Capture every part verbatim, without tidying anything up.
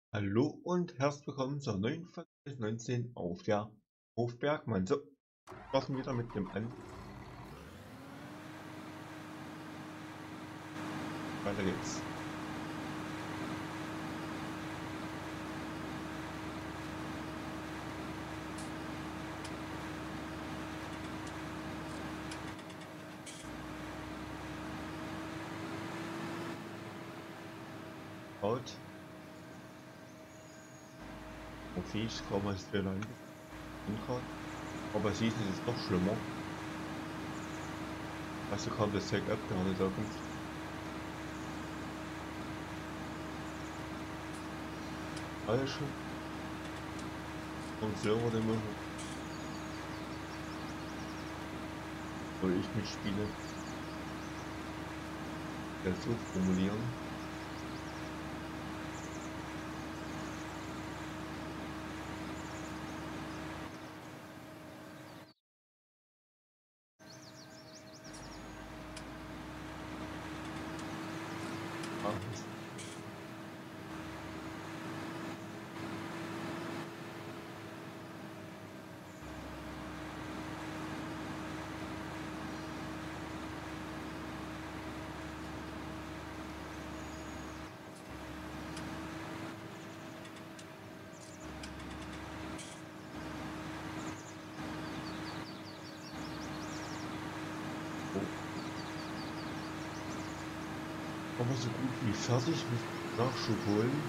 Hallo und herzlich willkommen zur neuen Folge neunzehn auf der Hofbergmann. So, starten wieder mit dem An. Weiter geht's. Haut. Okay, ich komme jetzt wieder rein. Aber sie ist es noch schlimmer. Also kommt das Setup gerade da kommt. Falsche. Und Server den machen. Soll ich mitspielen? Ja, so formulieren. Ah, oh. Aber so gut wie fertig mit Nachschub holen.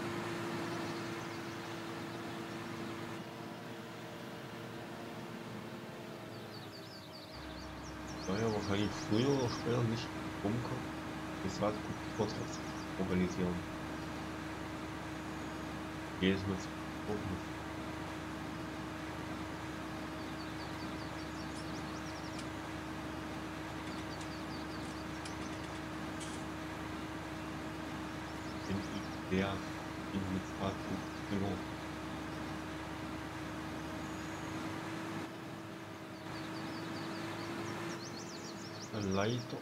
Naja, wahrscheinlich früher oder später nicht rumkommen. Das war kurz organisieren. Jedes Mal gucken. Den der ihn mit Fahrtuch über Leiter.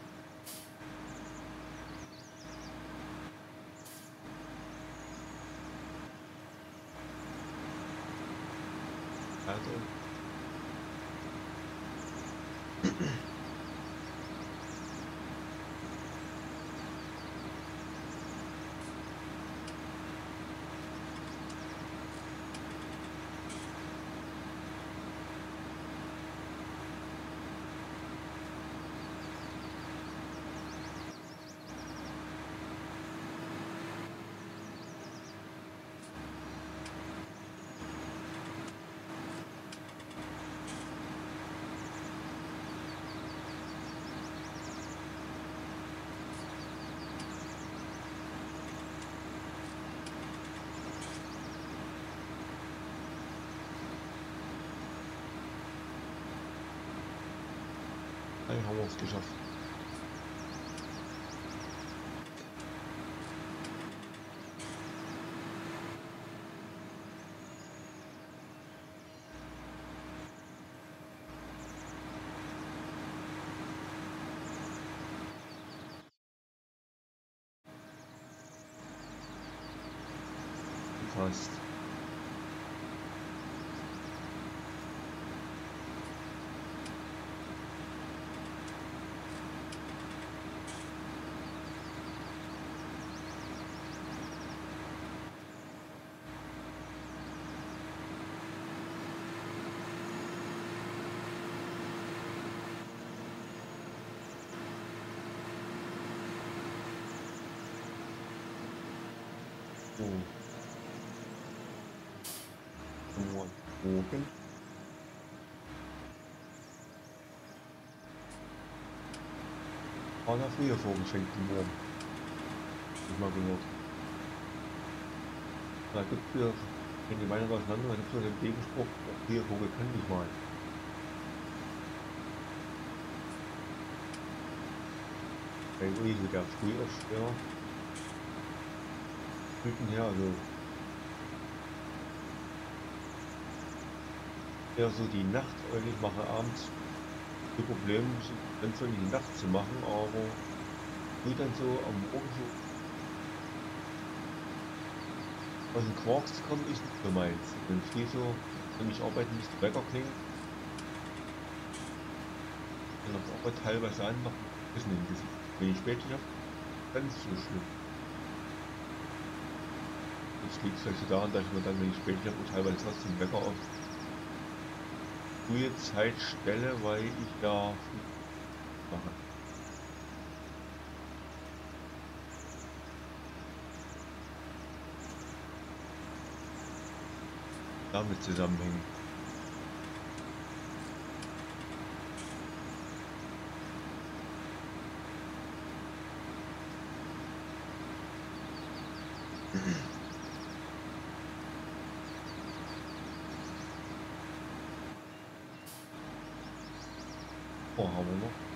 Also dann haben wir es geschafft. Fast. So. Nur oben. War da früher vorgeschenkt worden. Ich mal gehört. Da gibt es für, wenn die Meinung auseinander, da gibt es den Gegenspruch, hier Vogel kann nicht mal. Bei Uli, der früher schwer. Blüten her, also eher so die Nacht, ich mache abends die Probleme, dann so in die Nacht zu machen, aber früh dann so am Morgen so aus dem Quarks kommen, ist nicht so meins. Wenn früh so, wenn ich arbeiten müsste, Wecker klingen, dann auf Arbeit teilweise an, noch ein bisschen im Gesicht. Wenn ich später habe, ganz so schlimm. Jetzt liegt es vielleicht daran, dass ich mir dann, wenn ich später habe, teilweise trotzdem Wecker auf frühe Zeit stelle, weil ich ja früh mache. Damit zusammenhängen. Oh, haben wir noch.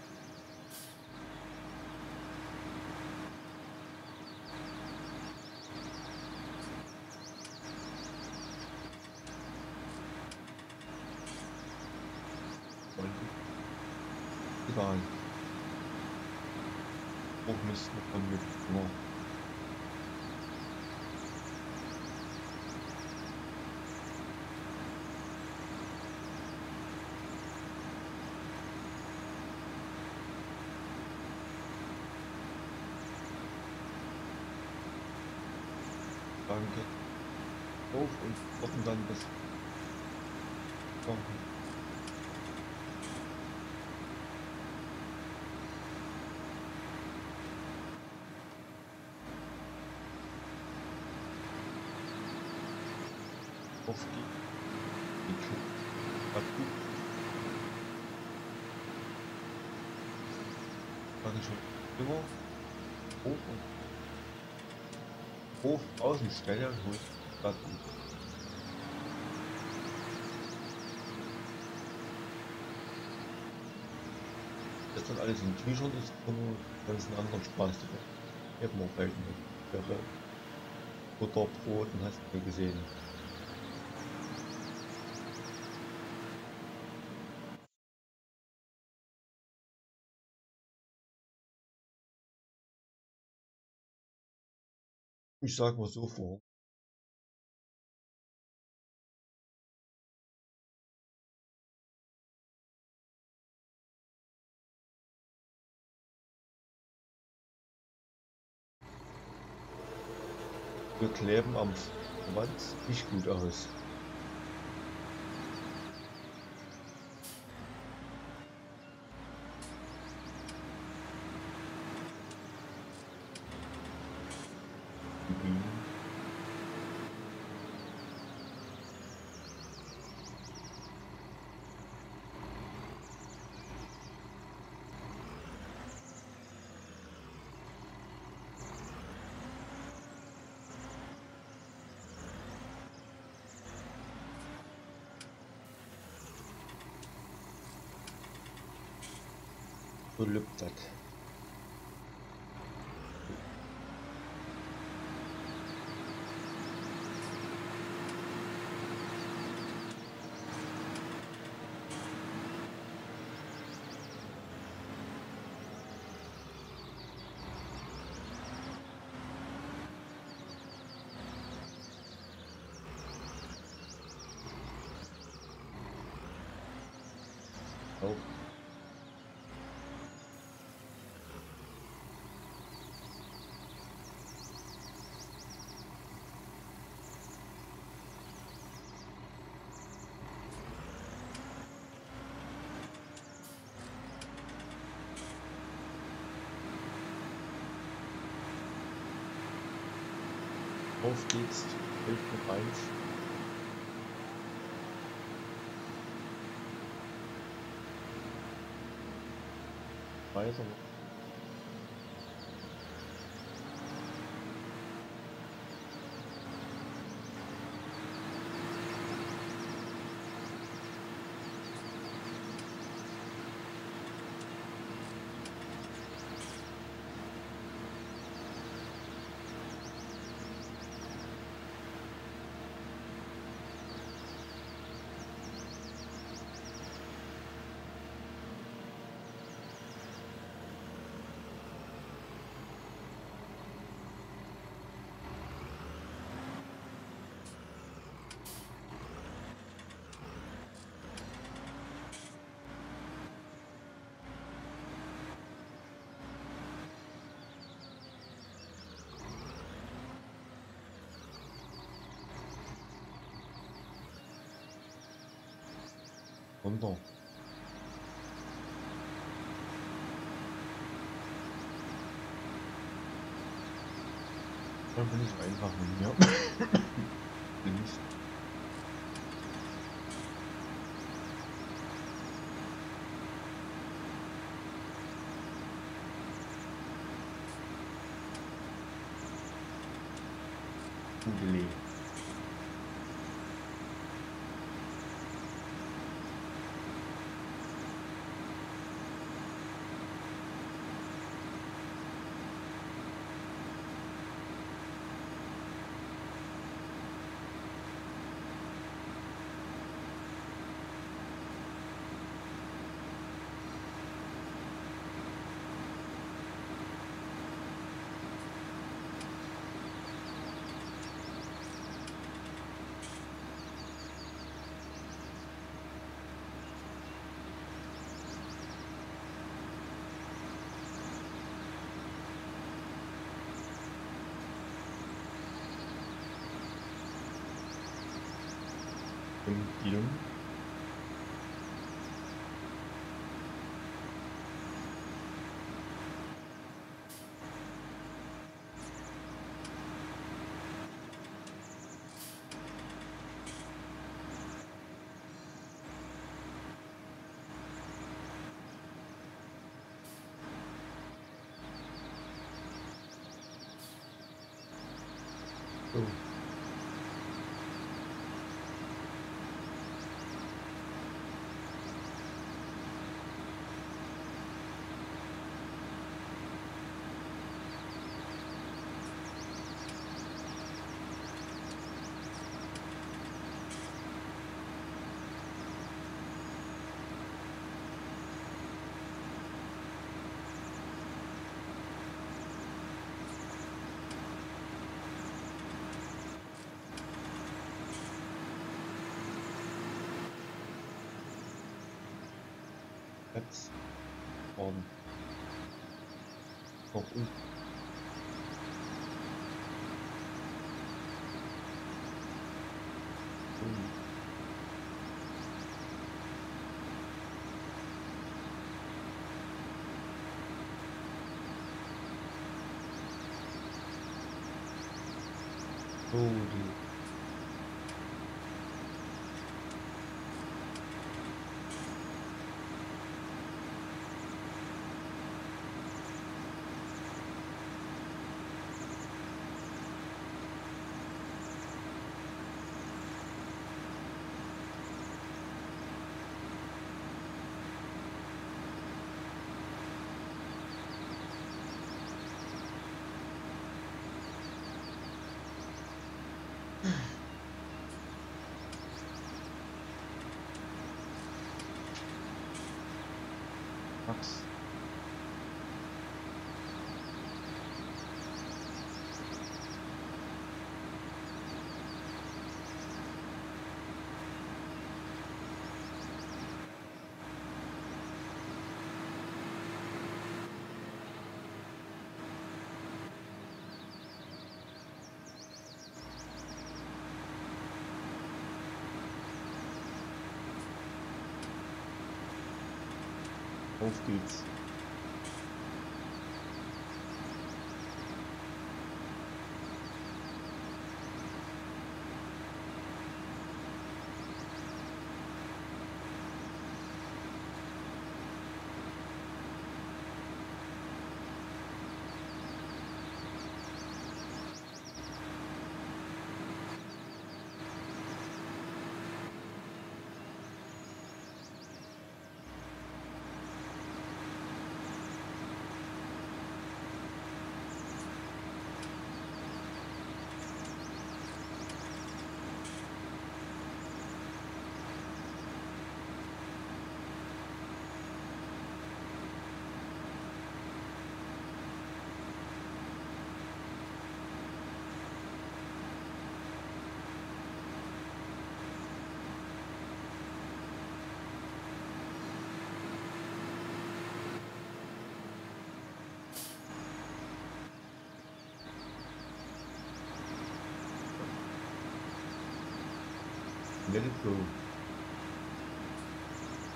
Egal. Hochmisten kommen mit. Oh. Danke. Auf und hoffen dann das. Auf die. Die Hat gut. Warte schon. Immer hoch und hoch Außenstelle und hoch. Grad gut. Das dann alles in Tüchern ist, und ganz einen anderen Spaß dabei. Ich hab noch vielleicht eine Butter, Brot und hast du gesehen. Ich sag mal so vor. Wir kleben am Wand nicht gut aus. Mhm. So lübt das. Auch. Auf geht's. elf Uhr eins. Weiter. runter. Dann bin ich einfach mit mir. Links. Gute. Film. So. Jetzt fahren. Auch ich. So, die. Max. Auf geht's. Let it go.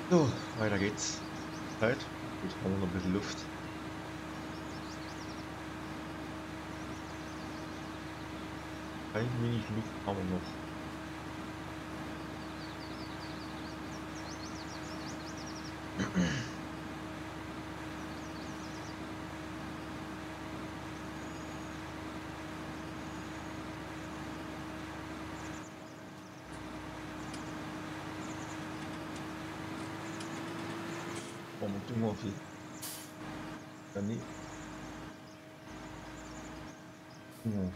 So, weiter geht's. Zeit. Gut, haben wir noch ein bisschen Luft. Ein wenig Luft haben wir noch. Brauchen wir Dünger viel. Ja, nee. Ja.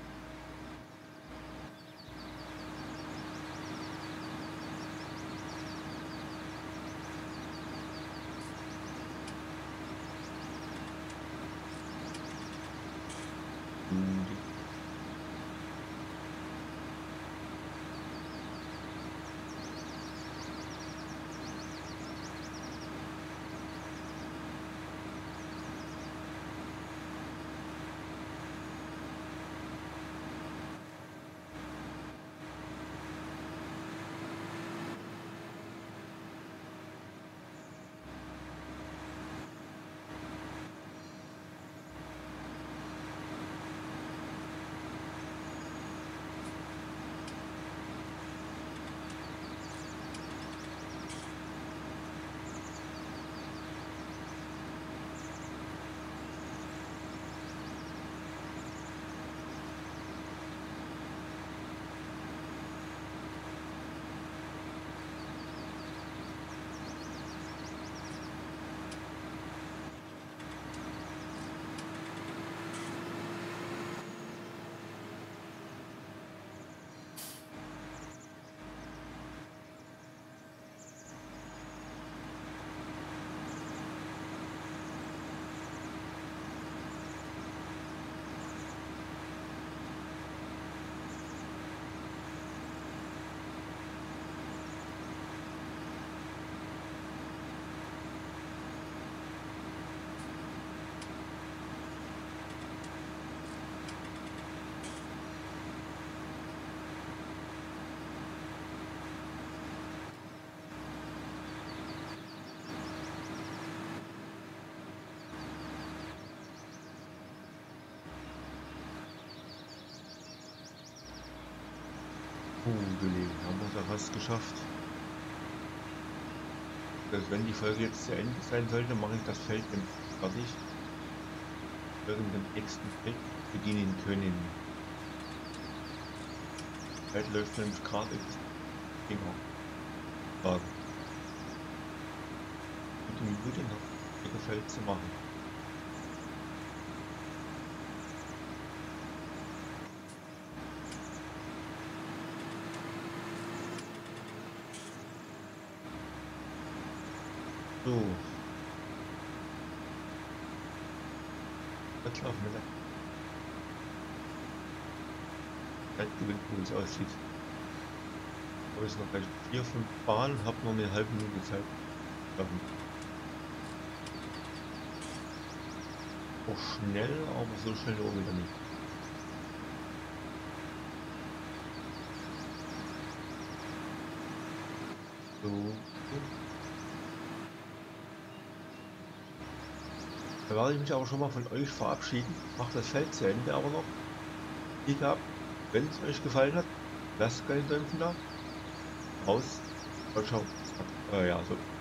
Oh, gelegen. Haben wir es ja fast geschafft. Also wenn die Folge jetzt zu Ende sein sollte, mache ich das Feld dann fertig. Irgendeinem nächsten Feld beginnen können. Die Zeit läuft nämlich gerade ins Finger. Sagen. Gute Minute noch ein Feld zu machen. So. Jetzt laufen wir da. Zeitgewinn, wie es aussieht. Aber es noch gleich vier, fünf Bahnen, habe noch eine halbe Minute Zeit. Auch schnell, aber so schnell auch wieder nicht. So. Da werde ich mich aber schon mal von euch verabschieden. Macht das Feld zu Ende aber noch. Ich habe, wenn es euch gefallen hat, lasst keinen Däumchen da. Raus. Ciao, ciao. Äh, ja, so.